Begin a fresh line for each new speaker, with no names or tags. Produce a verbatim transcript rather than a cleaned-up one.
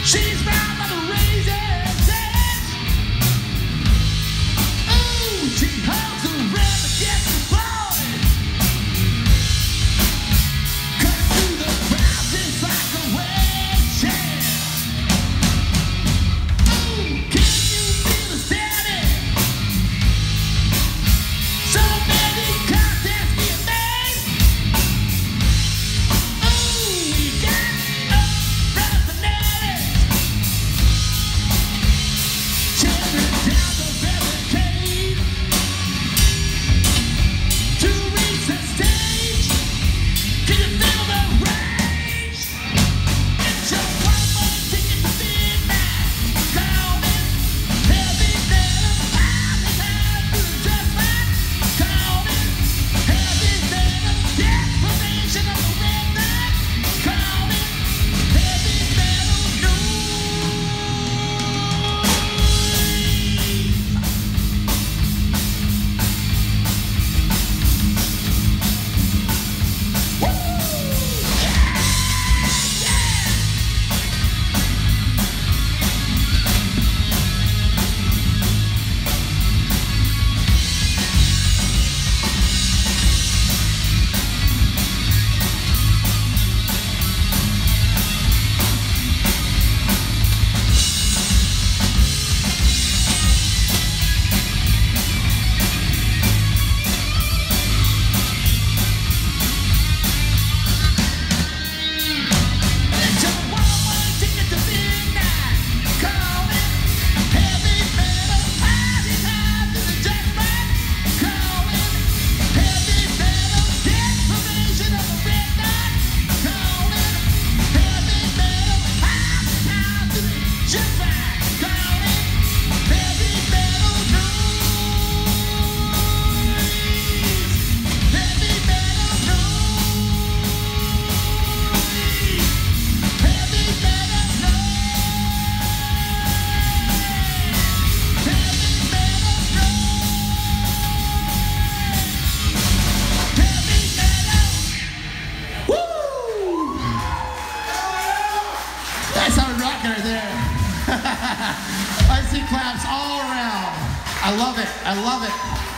She's round by the razor's edge. Ooh, she hugs around against the boy. Cut through the crowd just like a wedge. Ooh, can you feel the standing? So many contests being made. Ooh, we got a personality. Tearing down the barricade to reach the stage. Can you feel the rage? It's your one-way ticket to midnight. Calling heavy metal. I'm in time to just right. Calling heavy metal. Desperation of the redneck. Calling heavy metal noise. Woo! Yeah! Yeah! It's your one-way ticket to midnight. Calling heavy metal. Party time to the jackpot. Calling heavy metal. Desperation of the redneck. Calling heavy metal. Party time to the jackpot. Calling heavy metal noise. Heavy metal noise. Heavy metal noise. Heavy metal noise. Heavy metal. Woo! That's our rocker right there. I see claps all around. I love it. I love it.